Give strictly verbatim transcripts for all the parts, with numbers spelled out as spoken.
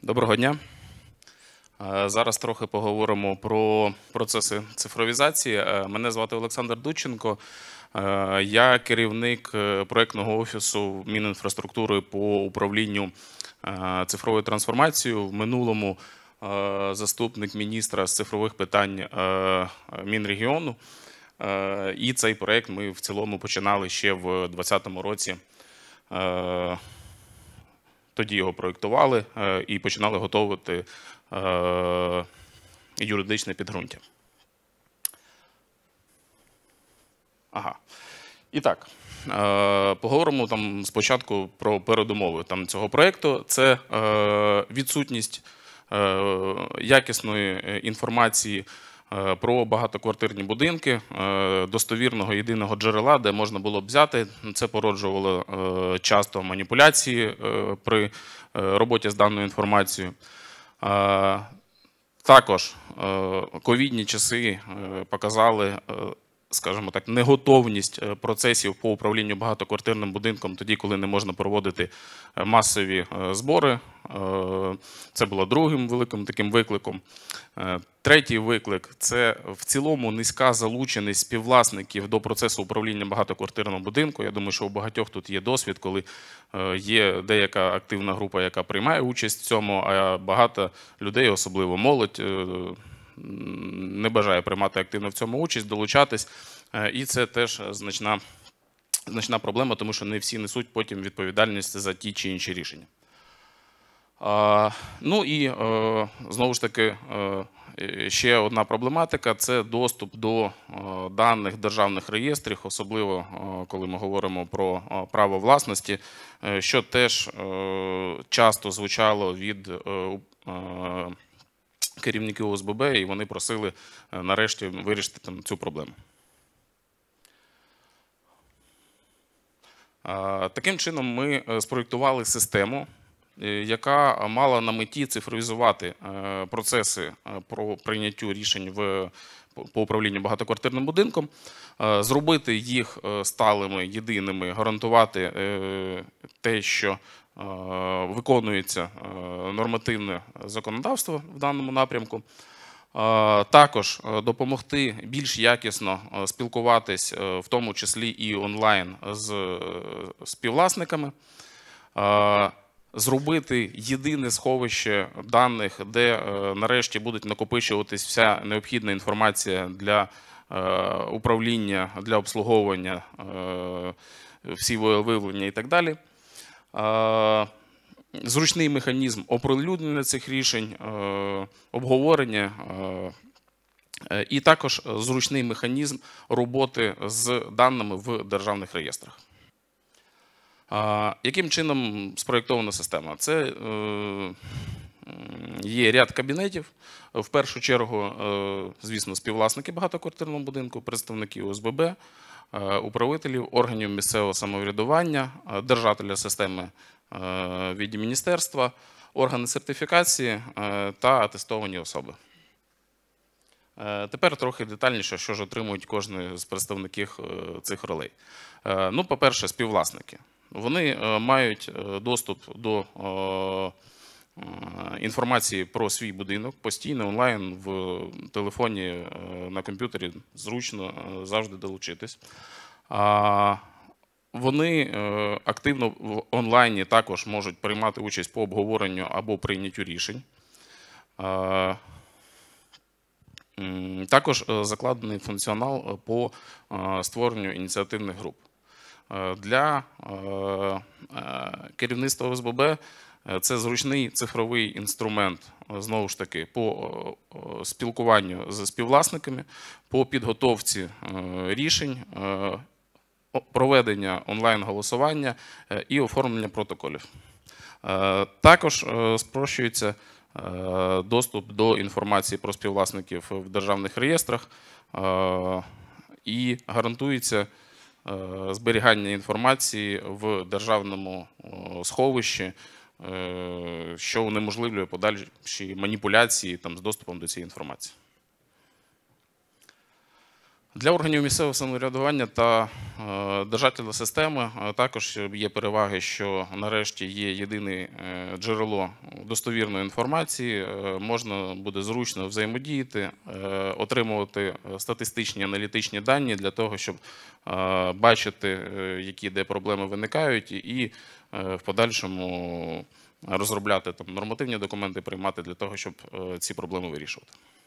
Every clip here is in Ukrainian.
Доброго дня. Зараз трохи поговоримо про процеси цифровізації. Мене звати Олександр Дудченко. Я керівник проєктного офісу Мінінфраструктури по управлінню цифровою трансформацією. В минулому заступник міністра з цифрових питань Мінрегіону. І цей проєкт ми в цілому починали ще в двадцятому році. Тоді його проєктували і починали готувати юридичне підґрунтя. Ага. І так, поговоримо там спочатку про передумови там цього проєкту. Це відсутність якісної інформації про багатоквартирні будинки, достовірного єдиного джерела, де можна було б взяти. Це породжувало часто маніпуляції при роботі з даною інформацією. Також ковідні часи показали, скажімо так, неготовність процесів по управлінню багатоквартирним будинком тоді, коли не можна проводити масові збори. Це було другим великим таким викликом. Третій виклик – це в цілому низька залученість співвласників до процесу управління багатоквартирним будинку. Я думаю, що у багатьох тут є досвід, коли є деяка активна група, яка приймає участь в цьому, а багато людей, особливо молодь, не бажає приймати активно в цьому участь, долучатись. І це теж значна, значна проблема, тому що не всі несуть потім відповідальність за ті чи інші рішення. Ну і, знову ж таки, ще одна проблематика – це доступ до даних державних реєстрів, особливо коли ми говоримо про право власності, що теж часто звучало від керівників О С Б Б, і вони просили нарешті вирішити там цю проблему. Таким чином ми спроєктували систему, яка мала на меті цифровізувати процеси по прийняттю рішень в, по управлінню багатоквартирним будинком, зробити їх сталими, єдиними, гарантувати те, що виконується нормативне законодавство в даному напрямку. Також допомогти більш якісно спілкуватись, в тому числі і онлайн, з співвласниками. Зробити єдине сховище даних, де нарешті буде накопичуватись вся необхідна інформація для управління, для обслуговування, всі виявлення і так далі. Зручний механізм оприлюднення цих рішень, обговорення і також зручний механізм роботи з даними в державних реєстрах. Яким чином спроєктована система? Це є ряд кабінетів. В першу чергу, звісно, співвласники багатоквартирного будинку, представники О С Б Б, управителів органів місцевого самоврядування, держателя системи від міністерства, органи сертифікації та атестовані особи. Тепер трохи детальніше, що ж отримують кожен з представників цих ролей. Ну, по-перше, співвласники. Вони мають доступ до інформації про свій будинок постійно, онлайн, в телефоні, на комп'ютері, зручно завжди долучитись. Вони активно в онлайні також можуть приймати участь по обговоренню або прийняттю рішень. Також закладений функціонал по створенню ініціативних груп. Для керівництва О С Б Б це зручний цифровий інструмент, знову ж таки, по спілкуванню з співвласниками, по підготовці рішень, проведення онлайн-голосування і оформлення протоколів. Також спрощується доступ до інформації про співвласників в державних реєстрах і гарантується зберігання інформації в державному сховищі, що унеможливлює подальші маніпуляції там, з доступом до цієї інформації. Для органів місцевого самоврядування та е, держателя системи е, також є переваги, що нарешті є єдине е, джерело достовірної інформації, е, можна буде зручно взаємодіяти, е, отримувати статистичні аналітичні дані для того, щоб е, бачити, е, які де проблеми виникають, і е, в подальшому розробляти там нормативні документи, приймати для того, щоб е, ці проблеми вирішувати.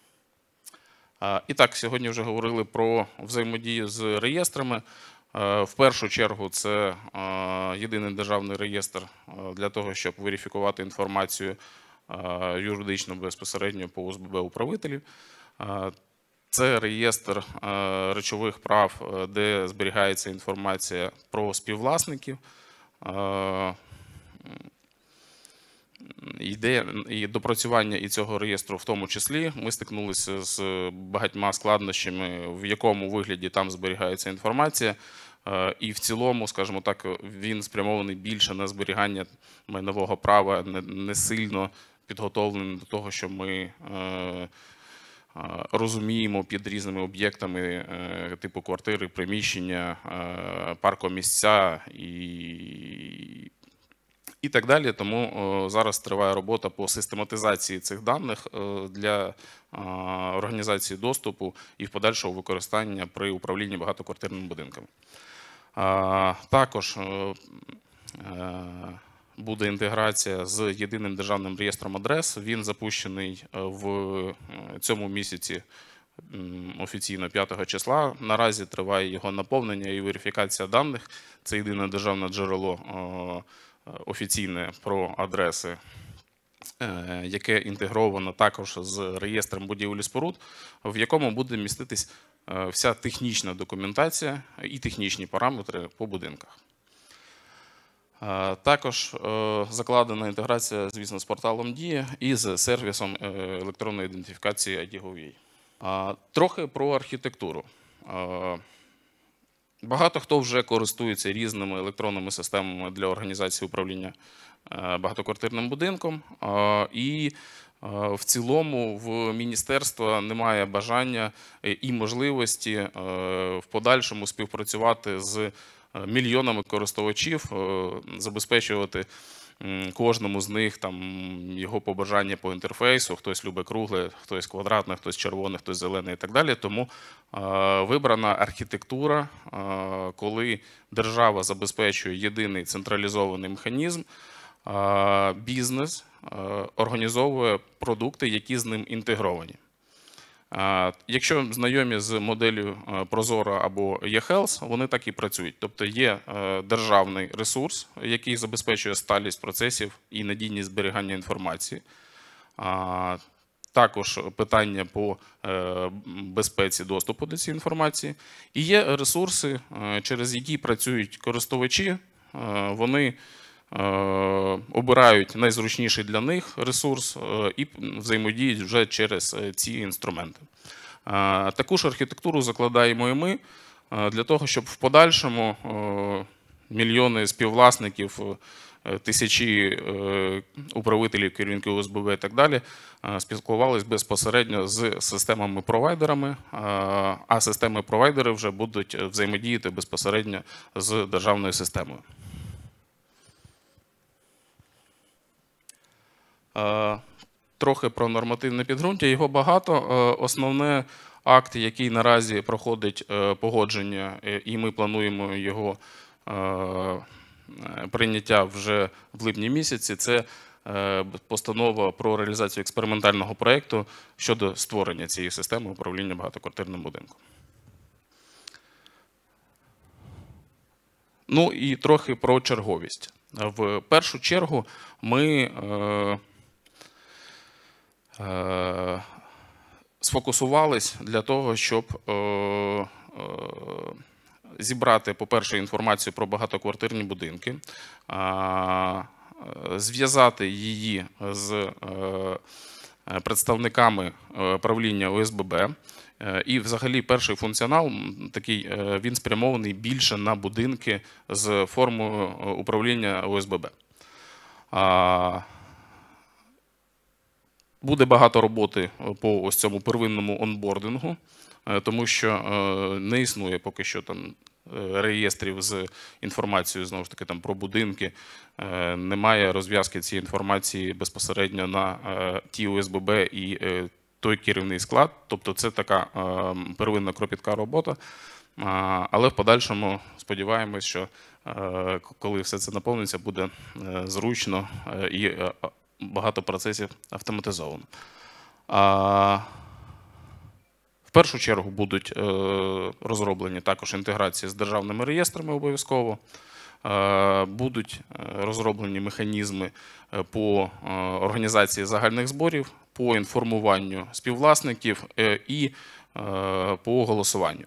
І так, сьогодні вже говорили про взаємодію з реєстрами. В першу чергу це єдиний державний реєстр для того, щоб верифікувати інформацію юридично безпосередньо по ОСББ управителів. Це реєстр речових прав, де зберігається інформація про співвласників. Ідея і допрацювання і цього реєстру в тому числі. Ми стикнулися з багатьма складнощами, в якому вигляді там зберігається інформація. І в цілому, скажімо так, він спрямований більше на зберігання майнового права, не сильно підготовлений до того, що ми розуміємо під різними об'єктами типу квартири, приміщення, паркомісця і І так далі. Тому зараз триває робота по систематизації цих даних для організації доступу і в подальшого використання при управлінні багатоквартирними будинками. Також буде інтеграція з єдиним державним реєстром адрес. Він запущений в цьому місяці офіційно п'ятого числа. Наразі триває його наповнення і верифікація даних. Це єдине державне джерело офіційне про адреси, яке інтегровано також з реєстром будівель і споруд, в якому буде міститись вся технічна документація і технічні параметри по будинках. Також закладена інтеграція, звісно, з порталом Дія і з сервісом електронної ідентифікації ай ді гов ю ей. Трохи про архітектуру. Багато хто вже користується різними електронними системами для організації управління багатоквартирним будинком. І в цілому в міністерства немає бажання і можливості в подальшому співпрацювати з мільйонами користувачів, забезпечувати кожному з них там його побажання по інтерфейсу. Хтось любить кругле, хтось квадратне, хтось червоне, хтось зелене і так далі. Тому вибрана архітектура, коли держава забезпечує єдиний централізований механізм, бізнес організовує продукти, які з ним інтегровані. Якщо знайомі з моделлю Прозоро або eHealth, вони так і працюють. Тобто є державний ресурс, який забезпечує сталість процесів і надійність зберігання інформації. Також питання по безпеці доступу до цієї інформації. І є ресурси, через які працюють користувачі. Вони обирають найзручніший для них ресурс і взаємодіють вже через ці інструменти. Таку ж архітектуру закладаємо і ми для того, щоб в подальшому мільйони співвласників, тисячі управителів, керівників ОСББ і так далі спілкувалися безпосередньо з системами-провайдерами, а системи-провайдери вже будуть взаємодіяти безпосередньо з державною системою. Трохи про нормативне підґрунтя. Його багато. Основне акт, який наразі проходить погодження, і ми плануємо його прийняття вже в липні місяці, це постанова про реалізацію експериментального проєкту щодо створення цієї системи управління багатоквартирним будинком. Ну і трохи про черговість. В першу чергу ми сфокусувались для того, щоб зібрати, по-перше, інформацію про багатоквартирні будинки, зв'язати її з представниками правління ОСББ. І взагалі перший функціонал такий, він спрямований більше на будинки з формою управління ОСББ. Буде багато роботи по ось цьому первинному онбордингу. тому що не існує поки що там реєстрів з інформацією, знову ж таки, там про будинки, немає розв'язки цієї інформації безпосередньо на ті О С Б Б і той керівний склад, тобто це така первинна кропітка робота, але в подальшому сподіваємось, що коли все це наповниться, буде зручно і багато процесів автоматизовано. В першу чергу будуть розроблені також інтеграції з державними реєстрами обов'язково, будуть розроблені механізми по організації загальних зборів, по інформуванню співвласників і по голосуванню.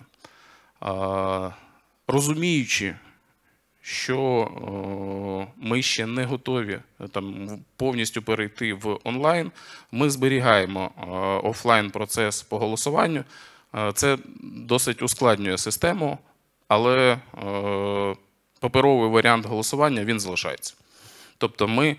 Розуміючи, що ми ще не готові там повністю перейти в онлайн, ми зберігаємо офлайн процес по голосуванню. Це досить ускладнює систему, але паперовий варіант голосування, він залишається. Тобто ми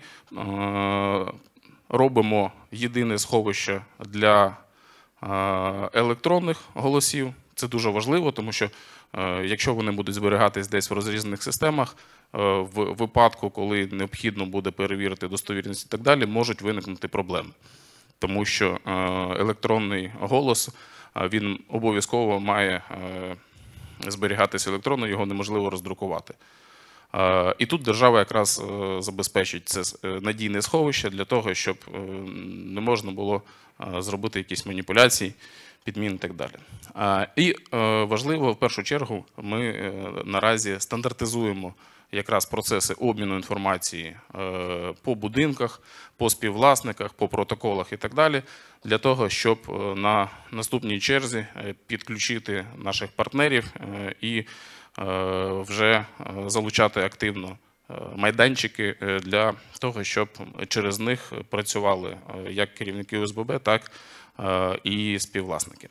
робимо єдине сховище для електронних голосів. Це дуже важливо, тому що якщо вони будуть зберігатись десь в розрізнених системах, в випадку, коли необхідно буде перевірити достовірність і так далі, можуть виникнути проблеми. Тому що електронний голос, він обов'язково має зберігатися електронно, його неможливо роздрукувати. І тут держава якраз забезпечить це надійне сховище для того, щоб не можна було зробити якісь маніпуляції, підмін і так далі. І важливо, в першу чергу, ми наразі стандартизуємо якраз процеси обміну інформації по будинках, по співвласниках, по протоколах і так далі, для того, щоб на наступній черзі підключити наших партнерів і вже залучати активно майданчики для того, щоб через них працювали як керівники О С Б Б, так і співвласники.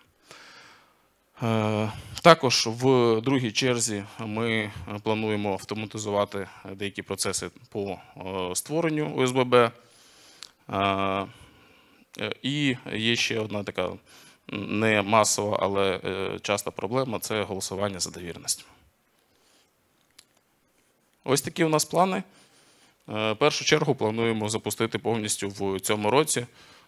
Також в другій черзі ми плануємо автоматизувати деякі процеси по створенню О С Б Б. І є ще одна така не масова, але часта проблема – це голосування за довіреність. Ось такі у нас плани. В першу чергу плануємо запустити повністю в цьому році.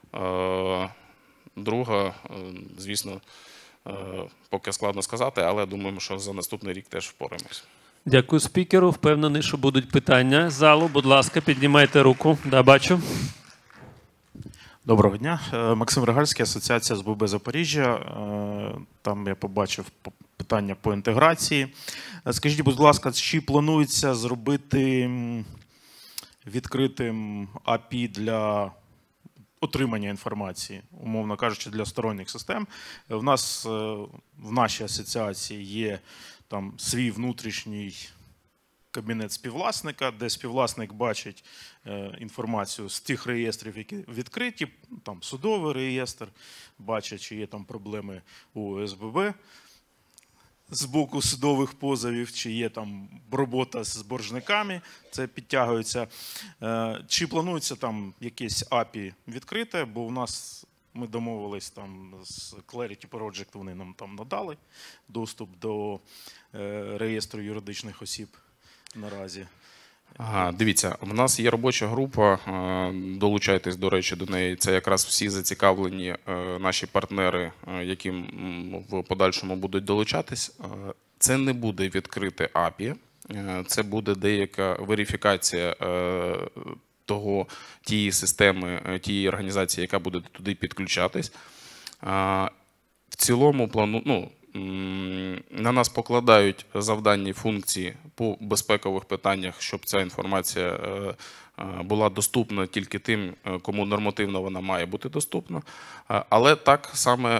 Друга, звісно, поки складно сказати, але думаємо, що за наступний рік теж впораємось. Дякую спікеру. Впевнений, що будуть питання з залу. Будь ласка, піднімайте руку. Да, бачу. Доброго дня. Максим Ригальський, Асоціація О С Б Б Запоріжжя. Там я побачив питання по інтеграції. Скажіть, будь ласка, чи планується зробити відкритим А Пі ай для отримання інформації, умовно кажучи, для сторонніх систем? В нас в нашій асоціації є там свій внутрішній кабінет співвласника, де співвласник бачить інформацію з тих реєстрів, які відкриті, там судовий реєстр, бачить, чи є там проблеми у О С Б Б з боку судових позовів, чи є там робота з боржниками, це підтягується. Чи планується там якесь А Пі ай відкрите, бо у нас ми домовились там з Clarity Project, вони нам там надали доступ до реєстру юридичних осіб наразі. Ага, дивіться, в нас є робоча група, долучайтесь, до речі, до неї. Це якраз всі зацікавлені наші партнери, які в подальшому будуть долучатись. Це не буде відкрите А Пі ай, це буде деяка верифікація того, тієї системи, тієї організації, яка буде туди підключатись. В цілому плану, ну, на нас покладають завдання функції по безпекових питаннях, щоб ця інформація була доступна тільки тим, кому нормативно вона має бути доступна. Але так саме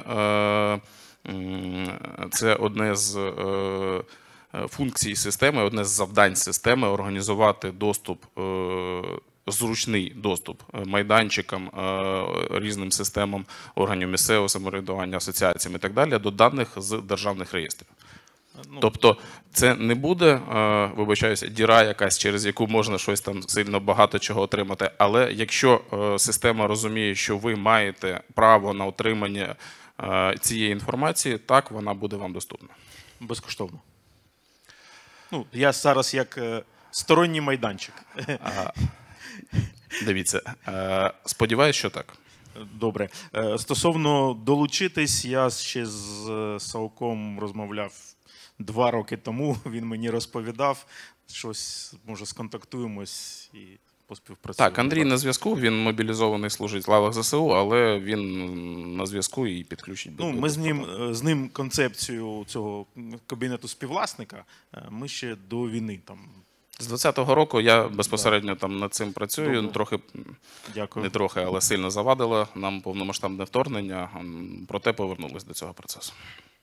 це одне з функцій системи, одне з завдань системи – організувати доступ, зручний доступ майданчикам, різним системам органів місцевого самоврядування, асоціаціям і так далі до даних з державних реєстрів. Тобто це не буде, вибачаюся, діра якась, через яку можна щось там сильно багато чого отримати, але якщо система розуміє, що ви маєте право на отримання е, цієї інформації, так, вона буде вам доступна. Безкоштовно. Ну, я зараз як е, сторонній майданчик. А, дивіться, е, сподіваюсь, що так. Добре. Е, Стосовно долучитись, я ще з е, Савком розмовляв два роки тому. Він мені розповідав, щось, може, сконтактуємось і поспівпрацюємо. Так, Андрій на зв'язку, він мобілізований, служить в лавах ЗСУ, але він на зв'язку і підключить. Ну, до- ми до з ним, фото. е, з ним концепцію цього кабінету співвласника, е, ми ще до війни там. З двадцятого року я безпосередньо там над цим працюю, Добре. трохи, Дякую. не трохи, але сильно завадило нам повномасштабне вторгнення, м, проте повернулись до цього процесу.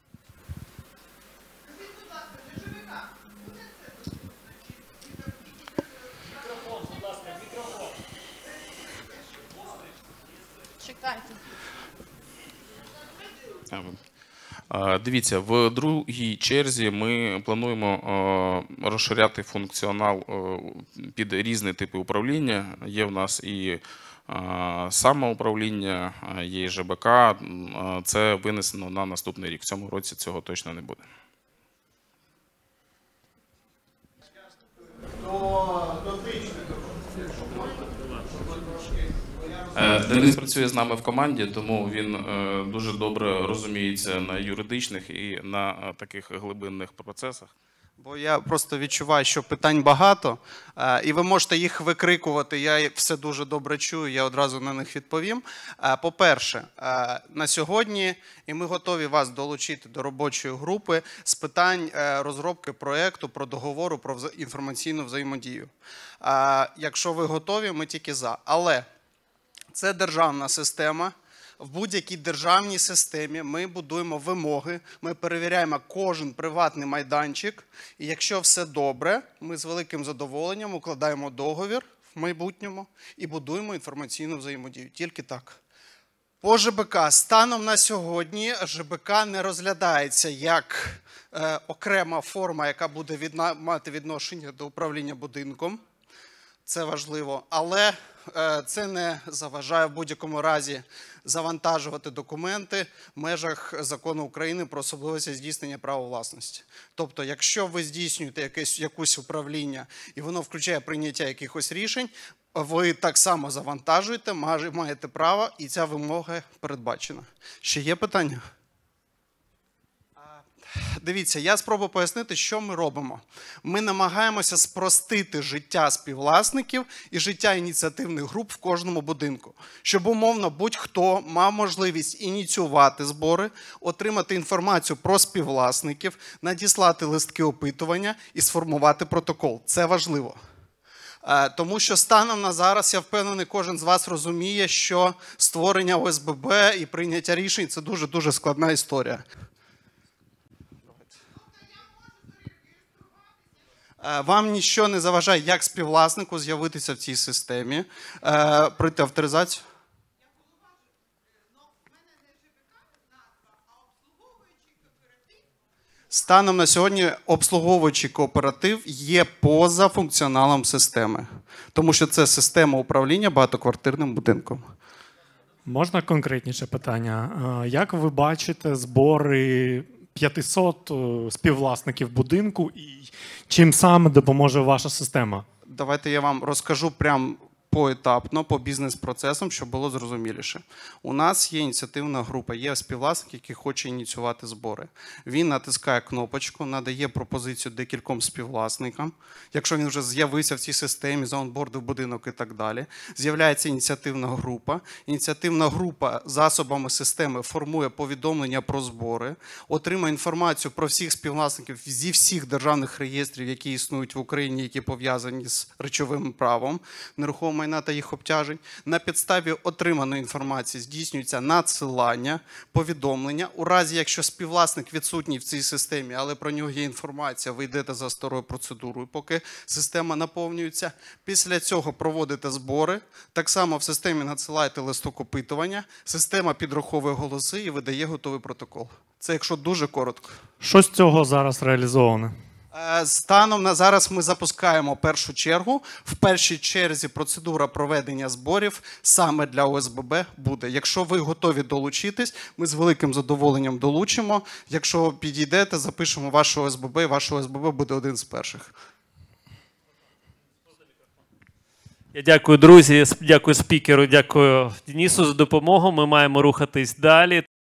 Чекайте. Е, Дивіться, в другій черзі ми плануємо е, розширяти функціонал е, під різні типи управління. Є в нас і е, самоуправління, е, є і ЖБК. Е, Це винесено на наступний рік. В цьому році цього точно не буде. Е, Денис працює з нами в команді, тому він е, дуже добре розуміється на юридичних і на е, таких глибинних процесах. Бо я просто відчуваю, що питань багато, е, і ви можете їх викрикувати. Я все дуже добре чую, я одразу на них відповім. Е, По-перше, е, на сьогодні, і ми готові вас долучити до робочої групи з питань е, розробки проєкту про договору про вза- інформаційну взаємодію. Е, Якщо ви готові, ми тільки за. Але це державна система. В будь-якій державній системі ми будуємо вимоги, ми перевіряємо кожен приватний майданчик. І якщо все добре, ми з великим задоволенням укладаємо договір в майбутньому і будуємо інформаційну взаємодію. Тільки так. По ЖБК. Станом на сьогодні ЖБК не розглядається як е, окрема форма, яка буде відна- мати відношення до управління будинком. Це важливо, але е, це не заважає в будь-якому разі завантажувати документи в межах закону України про особливості здійснення права власності. Тобто, якщо ви здійснюєте якесь, якусь управління і воно включає прийняття якихось рішень, ви так само завантажуєте, має- маєте право, і ця вимога передбачена. Ще є питання? Дивіться, я спробую пояснити, що ми робимо. Ми намагаємося спростити життя співвласників і життя ініціативних груп в кожному будинку, щоб умовно будь-хто мав можливість ініціювати збори, отримати інформацію про співвласників, надіслати листки опитування і сформувати протокол. Це важливо. Е, Тому що станом на зараз, я впевнений, кожен з вас розуміє, що створення О С Б Б і прийняття рішень – це дуже-дуже складна історія. Е, Вам нічого не заважає, як співвласнику з'явитися в цій системі, е, пройти авторизацію? Станом на сьогодні обслуговуючий кооператив є поза функціоналом системи, тому що це система управління багатоквартирним будинком. Можна конкретніше питання? Е, Як ви бачите збори п'ятисот е, співвласників будинку і чим саме допоможе ваша система? Давайте я вам розкажу прям поетапно, по бізнес-процесам, щоб було зрозуміліше. У нас є ініціативна група, є співвласник, який хоче ініціювати збори. Він натискає кнопочку, надає пропозицію декільком співвласникам. Якщо він вже з'явився в цій системі, заонбордив будинок і так далі. З'являється ініціативна група. Ініціативна група засобами системи формує повідомлення про збори, отримує інформацію про всіх співвласників зі всіх державних реєстрів, які існують в Україні, які пов'язані з речовим правом нерухомого майна та їх обтяжень. На підставі отриманої інформації здійснюється надсилання, повідомлення. У разі, якщо співвласник відсутній в цій системі, але про нього є інформація, ви йдете за старою процедурою, поки система наповнюється. Після цього проводите збори. Так само в системі надсилаєте листок опитування, система підраховує голоси і видає готовий протокол. Це якщо дуже коротко. Що з цього зараз реалізовано? Е, Станом на зараз ми запускаємо першу чергу. В першій черзі процедура проведення зборів саме для О С Б Б буде. Якщо ви готові долучитись, ми з великим задоволенням долучимо. Якщо підійдете, запишемо ваше О С Б Б, і ваше О С Б Б буде один з перших. Я дякую, друзі, дякую спікеру, дякую Денису за допомогу. Ми маємо рухатись далі.